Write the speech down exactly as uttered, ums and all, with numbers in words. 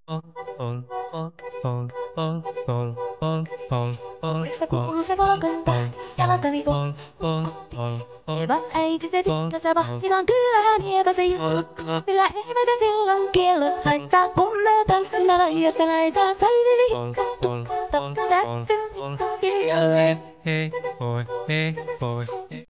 Mistä kuuluu se valkoinen tähti, jalkani on. Hyvä äiti te tyttönsä vahtivan kyllähän hiekase juttu. Millä evätä kellan kello haittaa, kun me tanssimme laajasta laitaan. Salvili, kattu, takka, tähty, hiljalleen. Hei, hoi, hei, hoi.